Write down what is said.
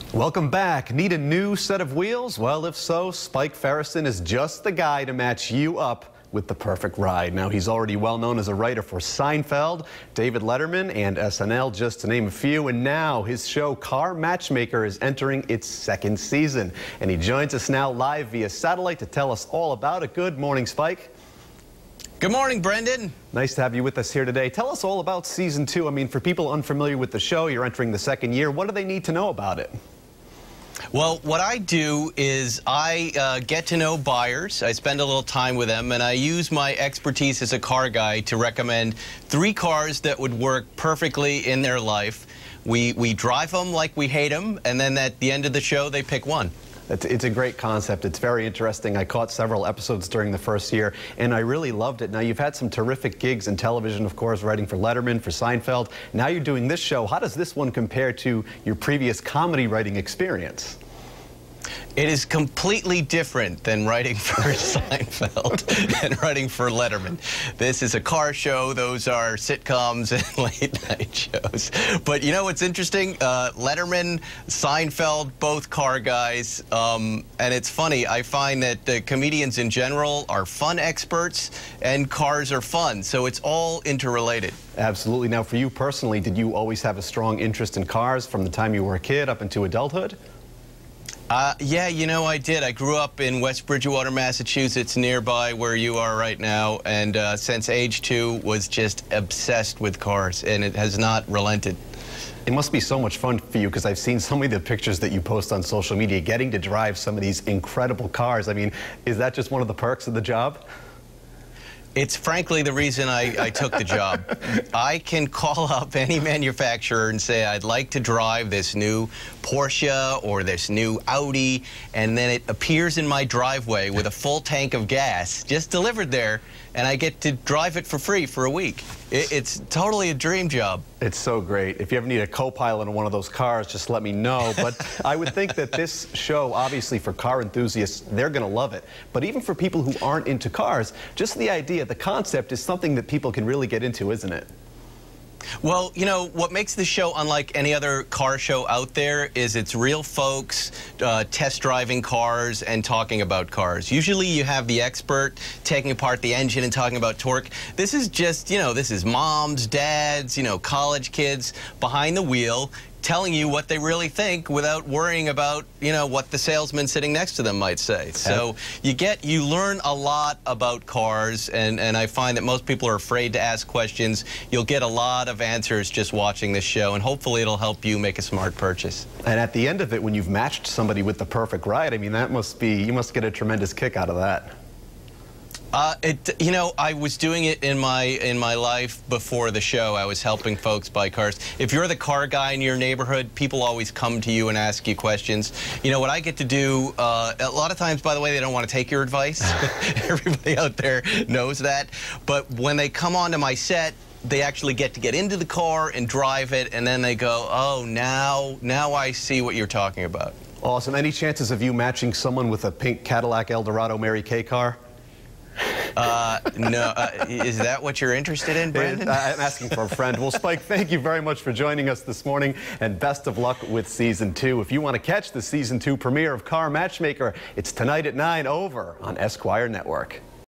Welcome back. Need a new set of wheels? Well, if so, Spike Feresten is just the guy to match you up with the perfect ride. Now, he's already well known as a writer for Seinfeld, David Letterman, and SNL, just to name a few. And now his show Car Matchmaker is entering its second season. And he joins us now live via satellite to tell us all about it. Good morning, Spike. Good morning, Brendan. Nice to have you with us here today. Tell us all about season 2. I mean, for people unfamiliar with the show, you're entering the second year. What do they need to know about it? Well, what I do is I get to know buyers. I spend a little time with them, and I use my expertise as a car guy to recommend 3 cars that would work perfectly in their life. We drive them like we hate them, and then at the end of the show, they pick one. It's a great concept. It's very interesting. I caught several episodes during the first year, and I really loved it. Now, you've had some terrific gigs in television, of course, writing for Letterman, for Seinfeld. Now you're doing this show. How does this one compare to your previous comedy writing experience? It is completely different than writing for Seinfeld and writing for Letterman. This is a car show. Those are sitcoms and late-night shows. But you know what's interesting? Letterman, Seinfeld, both car guys. And it's funny. I find that the comedians in general are fun experts, and cars are fun. So it's all interrelated. Absolutely. Now, for you personally, did you always have a strong interest in cars from the time you were a kid up into adulthood? Yeah, you know, I did. I grew up in West Bridgewater, Massachusetts, nearby where you are right now, and since age 2 was just obsessed with cars, and it has not relented. It must be so much fun for you, because I've seen so many of the pictures that you post on social media, getting to drive some of these incredible cars. I mean, is that just one of the perks of the job? It's frankly the reason I took the job. I can call up any manufacturer and say, I'd like to drive this new Porsche or this new Audi, and then it appears in my driveway with a full tank of gas just delivered there, and I get to drive it for free for a week. It's totally a dream job. It's so great. If you ever need a co-pilot in one of those cars, just let me know. But I would think that this show, obviously for car enthusiasts, they're going to love it. But even for people who aren't into cars, just the idea, the concept is something that people can really get into, isn't it? Well, you know, what makes this show unlike any other car show out there is it's real folks test driving cars and talking about cars. Usually you have the expert taking apart the engine and talking about torque. This is just, you know, this is moms, dads, you know, college kids behind the wheel telling you what they really think without worrying about, you know, what the salesman sitting next to them might say. So you learn a lot about cars, and I find that most people are afraid to ask questions. You'll get a lot of answers just watching this show, and hopefully it'll help you make a smart purchase. And at the end of it, when you've matched somebody with the perfect ride, I mean, that must be, you must get a tremendous kick out of that. You know, I was doing it in my life before the show. I was helping folks buy cars. If you're the car guy in your neighborhood, people always come to you and ask you questions. You know, what I get to do, a lot of times, by the way, they don't want to take your advice. Everybody out there knows that. But when they come onto my set, they actually get into the car and drive it, and then they go, oh, now I see what you're talking about. Awesome. Any chances of you matching someone with a pink Cadillac Eldorado Mary Kay car? No. Is that what you're interested in, Brendan? I'm asking for a friend. Well, Spike, thank you very much for joining us this morning, and best of luck with Season 2. If you want to catch the Season 2 premiere of Car Matchmaker, it's tonight at 9 over on Esquire Network.